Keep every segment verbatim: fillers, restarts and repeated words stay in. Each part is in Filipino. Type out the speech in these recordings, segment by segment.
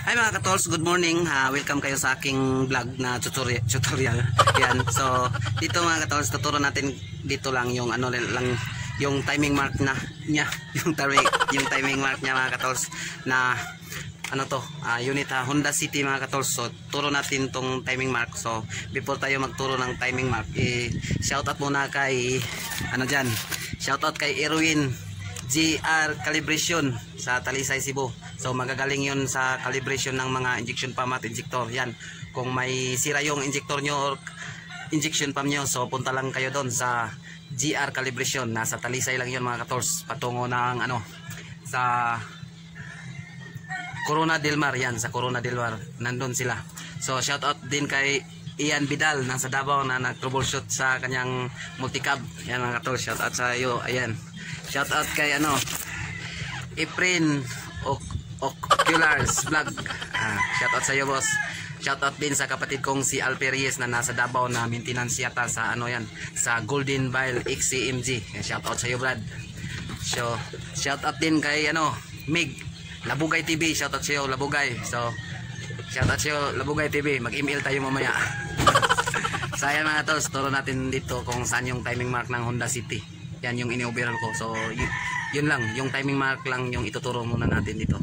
Hi mga katols, good morning. Uh, welcome kayo sa aking vlog na tutorial. tutorial. Yan. So, dito mga katols, tuturo natin dito lang yung ano lang yung timing mark na niya, yung timing yung timing mark niya mga katols na ano to, uh, unit ha, Honda City mga katols. So, turo natin tong timing mark. So, before tayo magturo ng timing mark, eh, shout out muna kay ano diyan. Shout out kay Erwin G R Calibration sa Talisay, Cebu. So magagaling yun sa calibration ng mga injection pump at injector. Yan, kung may sira yung injector nyo or injection pump nyo, so punta lang kayo doon sa G R Calibration. Nasa Talisay lang yun mga kators, patungo ng ano, sa Corona del Mar. Yan, sa Corona del Mar, nandun sila. So shout out din kay Ian Vidal, nasa Davao, na nag-troubleshoot sa kanyang multicab. Yan mga kators, shout out sa iyo. Ayan, shout out kay ano, Efren Oculars Vlog. Ah, shout out sa iyo boss. Shout out din sa kapatid kong si Alperies na nasa Davao, na maintenance yata sa ano yan, sa Golden Vile X C M G. Shout out sa iyo Brad. So shout out din kay ano, Mig Labugay T V. Shout out sa iyo Labugay. So shout out sa iyo Labugay T V. Mag-email tayo mamaya. So ayan mga tol, turo natin dito kung saan yung timing mark ng Honda City. Yan yung ini-overall ko. So yun lang, yung timing mark lang yung ituturo muna natin dito.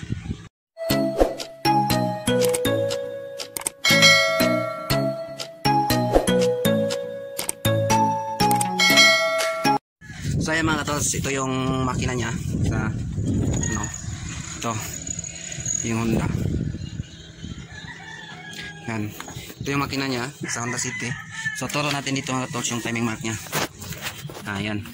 So ayan mga katols, ito yung makina niya sa ano, ito yung Honda. Yan, ito yung makina niya sa Honda City. So turo natin dito mga katols yung timing mark niya. Ayan.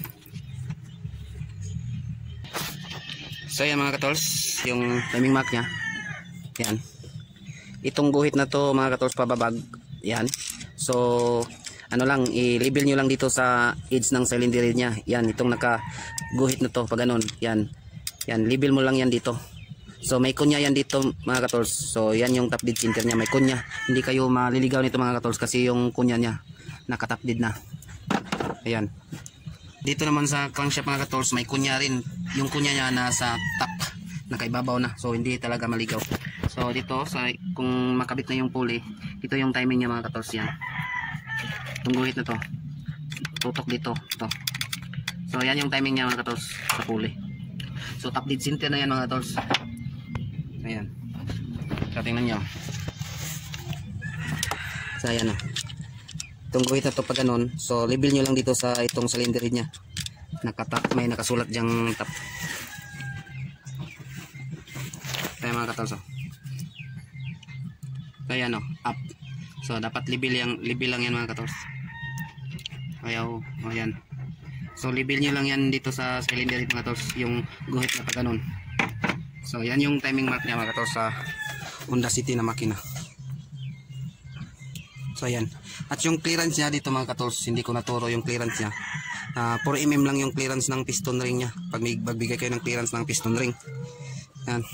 So ayan mga katols, yung timing mark niya. Yan, itong guhit na to mga katols pababag. Yan, so ano lang, i-label nyo lang dito sa edge ng cylinder niya. Yan, itong naka guhit na to pag ganun. Yan, yan, label mo lang yan dito. So may kunya yan dito mga katols. So yan yung top dead center niya, may kunya. Hindi kayo maliligaw nito mga katols kasi yung kunya niya naka top dead na. Ayan, dito naman sa crankshaft mga katols, may kunya rin. Yung kunya niya nasa top, nakaibabaw na. So hindi talaga maligaw. So dito, sa, kung makabit na yung pulley, ito yung timing niya mga katols. Yan, itong guhit na to, tutok dito, ito. So yan yung timing niya mga katols sa pulley. So top dead center na yan mga katols. Ayan, so tingnan nyo. So ayan o, itong guhit na to pag ganun. So label nyo lang dito sa itong cylinder niya, nakatap, may nakasulat dyang tap. Kaya mga katols, so ayan o, up. So dapat label yang label lang yan mga katols. Ayaw, o yan. So label nyo lang yan dito sa cylinder mga katols, yung guhit na pag ganun. So yan yung timing mark niya mga katols sa Honda City na makina. So ayan, at yung clearance niya dito mga katols, hindi ko naturo yung clearance niya. uh, four millimeters lang yung clearance ng piston ring niya. Pag may magbigay kayo ng clearance ng piston ring, yan.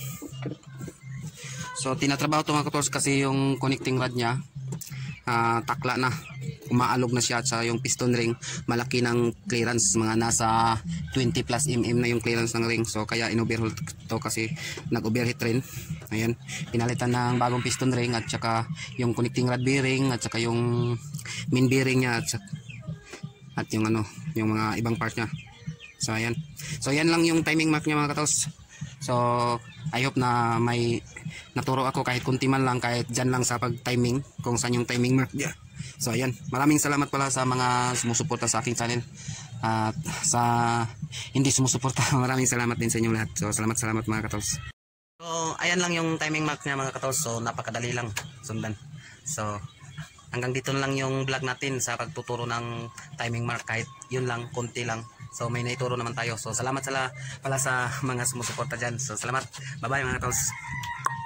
So tinatrabaho ito mga katols kasi yung connecting rod niya Uh, takla na, umaalog na siya, at sa yung piston ring malaki ng clearance, mga nasa twenty plus millimeters na yung clearance ng ring. So kaya in-overhaul to kasi nag-overheat rin. Ayan, pinalitan ng bagong piston ring, at saka yung connecting rod bearing, at saka yung main bearing niya, at, saka, at yung ano, yung mga ibang part niya. So ayan, so yan lang yung timing mark niya mga katols. So I hope na may naturo ako kahit kunti man lang, kahit dyan lang sa pag-timing, kung saan yung timing mark niya. So ayan, maraming salamat pala sa mga sumusuporta sa aking channel, at sa hindi sumusuporta, maraming salamat din sa inyong lahat. So salamat salamat mga katols. So ayan lang yung timing mark niya mga katols. So napakadali lang sundan. So hanggang dito lang yung vlog natin sa pagtuturo ng timing mark, kahit yun lang, konti lang. So may naituro naman tayo. So salamat sala pala sa mga sumusuporta dyan. So salamat, bye bye mga katols.